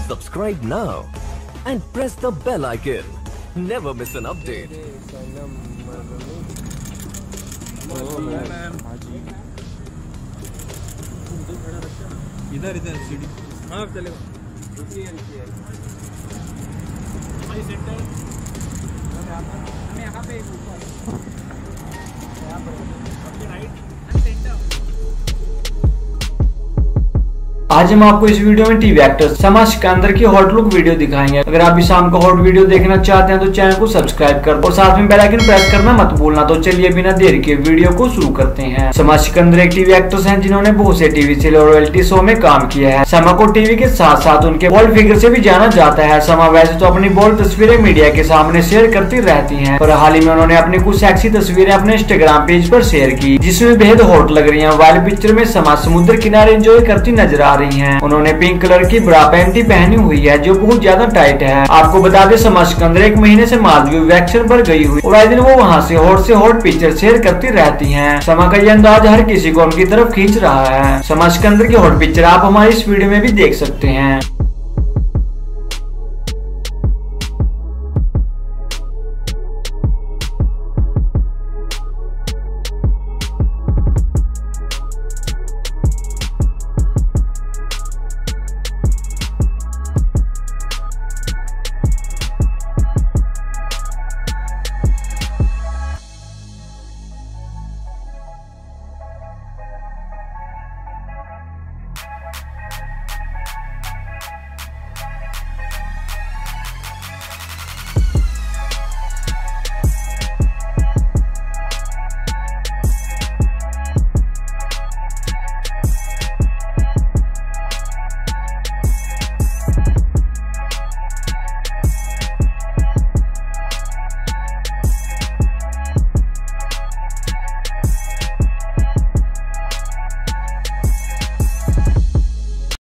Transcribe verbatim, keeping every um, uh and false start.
Subscribe now and press the bell icon. Never miss an update. इधर इधर सीढ़ी हाँ चलेगा सेंटर यहाँ पे यहाँ पर राइट सेंटर। आज हम आपको इस वीडियो में टीवी एक्टर समा सिकंदर की हॉट लुक वीडियो दिखाएंगे। अगर आप भी शाम को हॉट वीडियो देखना चाहते हैं तो चैनल को सब्सक्राइब कर और साथ में बेल आइकन प्रेस करना मत भूलना। तो चलिए बिना देर के वीडियो को शुरू करते हैं। समा सिकंदर एक टीवी एक्ट्रेस हैं जिन्होंने बहुत से टीवी सीरियल और रियलिटी शो में काम किया है। समा को टीवी के साथ साथ उनके बोल्ड फिगर से भी जाना जाता है। समा वैसे तो अपनी बोल्ड तस्वीरें मीडिया के सामने शेयर करती रहती है, पर हाल ही में उन्होंने अपनी कुछ सेक्सी तस्वीरें अपने इंस्टाग्राम पेज पर शेयर की जिसमें बेहद हॉट लग रही है। वाली पिक्चर में समा समुद्र किनारे एंजॉय करती नजर आ रही है। उन्होंने पिंक कलर की ब्रा पैंटी पहनी हुई है जो बहुत ज्यादा टाइट है। आपको बता दें समा सिकंदर एक महीने से मालदीव वैकेशन पर गई हुई और आए दिन वो वहाँ से हॉट से हॉट पिक्चर शेयर करती रहती हैं। समा का ये अंदाज हर किसी को उनकी तरफ खींच रहा है। समा सिकंदर की हॉट पिक्चर आप हमारी इस वीडियो में भी देख सकते हैं।